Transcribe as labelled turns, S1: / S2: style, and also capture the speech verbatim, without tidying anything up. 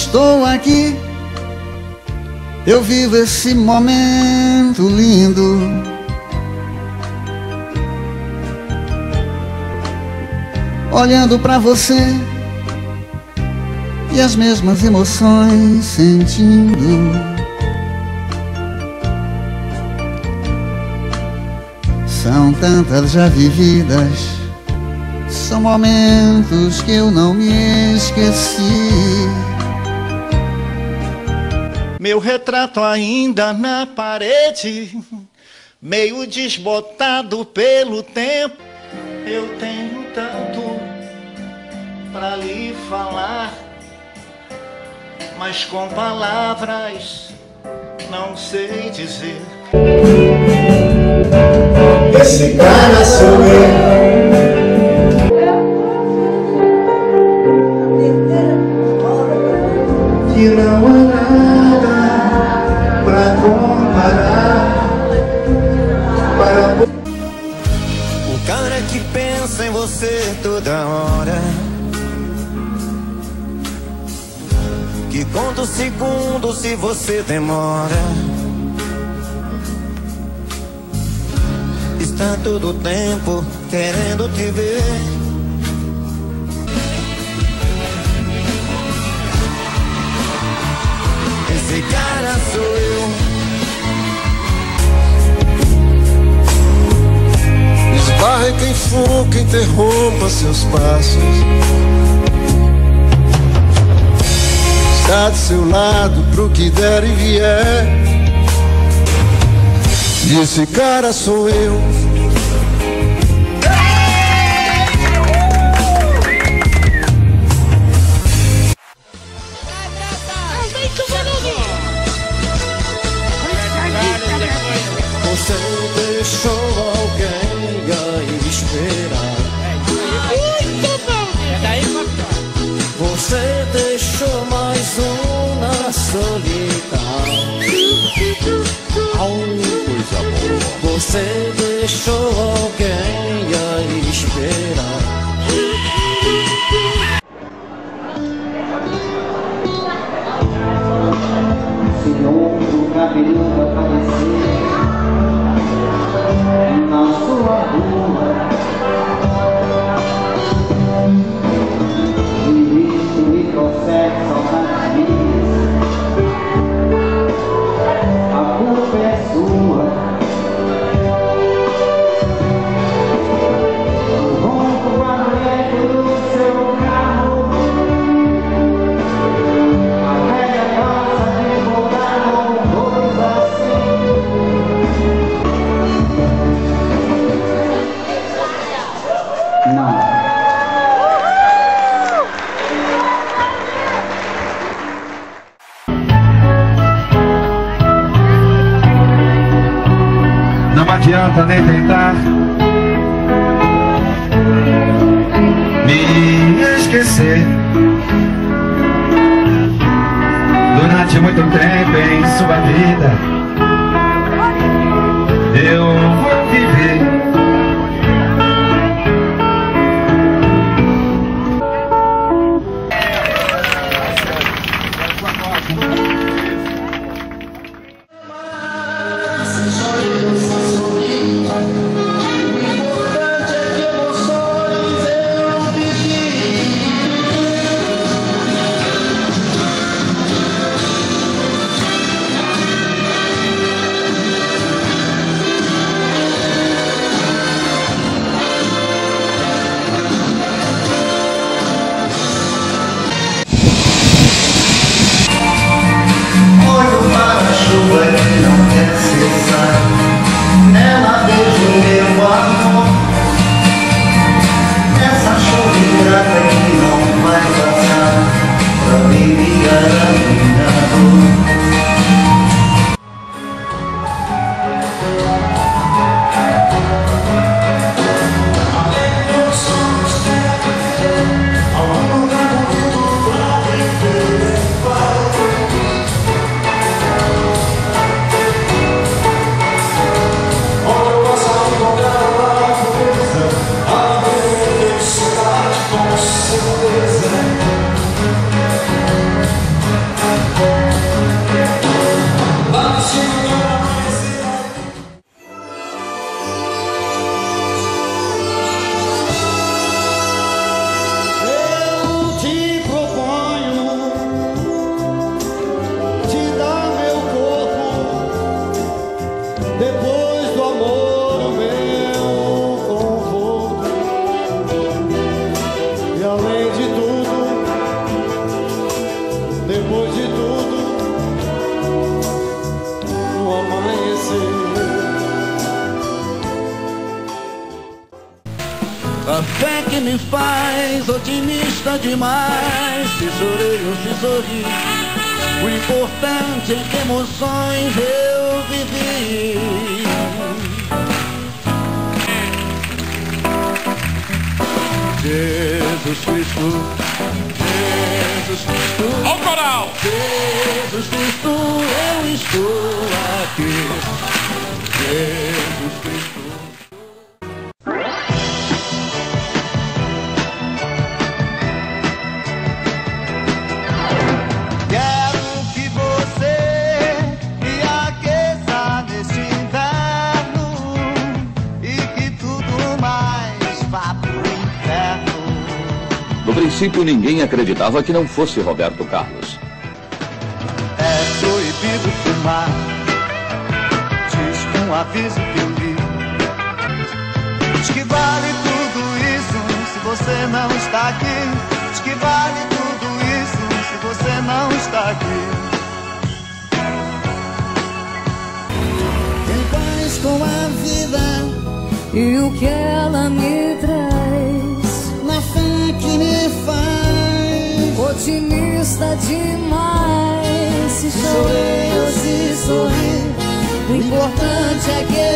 S1: estou aqui, eu vivo esse momento lindo. Olhando pra você e as mesmas emoções sentindo. São tantas já vividas, são momentos que eu não me esqueci.
S2: Meu retrato ainda na parede, meio desbotado pelo tempo. Eu tenho tanto pra lhe falar, mas com palavras não sei dizer.
S3: Esse cara sou eu. Que não há nada pra comparar. Para...
S4: O cara que pensa em você toda hora, que conta os segundos se você demora. Está todo o tempo querendo te ver. Esse cara sou eu.
S3: Esbarre quem for que interrompa seus passos. Está do seu lado pro que der e vier. E esse cara sou eu. Você deixou alguém a esperar. Você deixou mais um na solidão. Coisa boa. Você deixou alguém a esperar.
S1: Se outro cabeludo aparecer na sua rua, e isso me trouxer saudades minhas, a culpa é sua. O ronco barulhento do seu carro, a velha dança de voltar com coisa assim. Não.
S5: Não adianta nem tentar me esquecer. Durante muito tempo em sua vida eu vou viver.
S3: do amor o meu conforto. E além de tudo, depois de tudo, no amanhecer.
S6: A fé que me faz otimista demais. Se chorei ou se sorri, o importante é que emoções eu vivi. Jesus Cristo, Jesus Cristo,
S7: ao coral!
S6: Jesus Cristo, eu estou aqui. Jesus Cristo.
S8: No princípio, ninguém acreditava que não fosse Roberto Carlos.
S4: É proibido fumar, diz um aviso que eu li. Diz que vale tudo isso se você não está aqui. Diz que vale tudo isso se você não está aqui.
S9: Em paz com a vida e o que ela me traz, na fé que me faz otimista demais. Se chorei ou se sorri, o importante é que